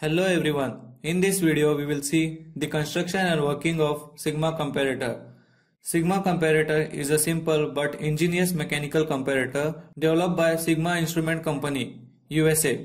Hello everyone. In this video we will see the construction and working of Sigma comparator. Sigma comparator is a simple but ingenious mechanical comparator developed by Sigma Instrument Company, USA.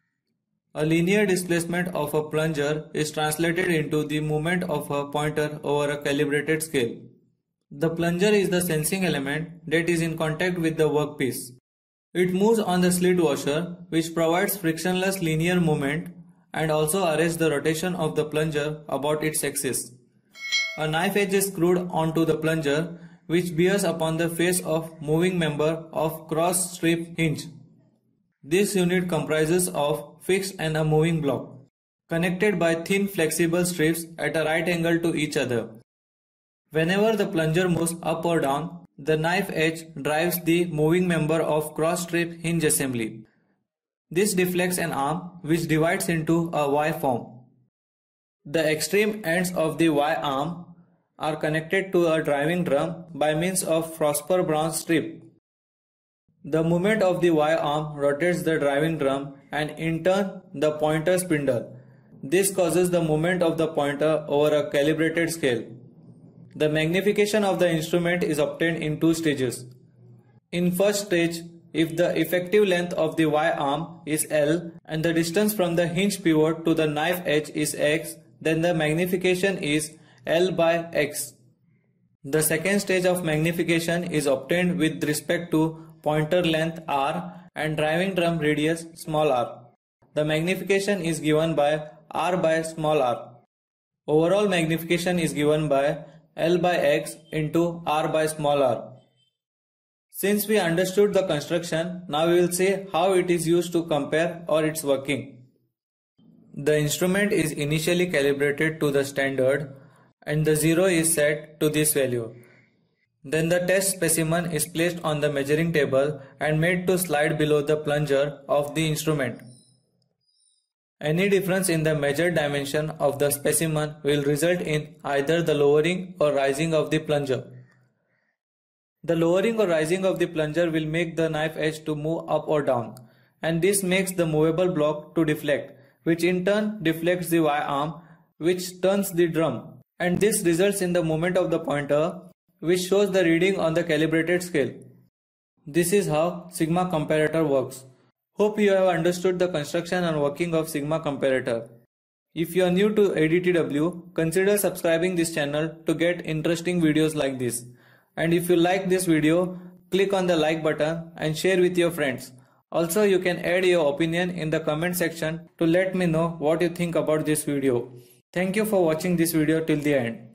A linear displacement of a plunger is translated into the movement of a pointer over a calibrated scale. The plunger is the sensing element that is in contact with the workpiece. It moves on the slit washer, which provides frictionless linear movement and also arrests the rotation of the plunger about its axis. A knife edge is screwed onto the plunger, which bears upon the face of moving member of cross strip hinge. This unit comprises of fixed and a moving block, connected by thin flexible strips at a right angle to each other. Whenever the plunger moves up or down, the knife edge drives the moving member of cross strip hinge assembly. This deflects an arm which divides into a Y form. The extreme ends of the Y arm are connected to a driving drum by means of phosphor bronze strip. The movement of the Y arm rotates the driving drum and in turn the pointer spindle. This causes the movement of the pointer over a calibrated scale. The magnification of the instrument is obtained in two stages. In first stage, if the effective length of the Y arm is L and the distance from the hinge pivot to the knife edge is X, then the magnification is L by X. The second stage of magnification is obtained with respect to pointer length R and driving drum radius small r. The magnification is given by R by small r. Overall magnification is given by L by X into R by small r. Since we understood the construction, now we will see how it is used to compare or its working. The instrument is initially calibrated to the standard and the 0 is set to this value. Then the test specimen is placed on the measuring table and made to slide below the plunger of the instrument. Any difference in the measured dimension of the specimen will result in either the lowering or rising of the plunger. The lowering or rising of the plunger will make the knife edge to move up or down, and this makes the movable block to deflect, which in turn deflects the Y arm, which turns the drum, and this results in the movement of the pointer, which shows the reading on the calibrated scale. This is how Sigma comparator works. Hope you have understood the construction and working of Sigma comparator. If you are new to ADTW, consider subscribing this channel to get interesting videos like this. And if you like this video, click on the like button and share with your friends. Also, you can add your opinion in the comment section to let me know what you think about this video. Thank you for watching this video till the end.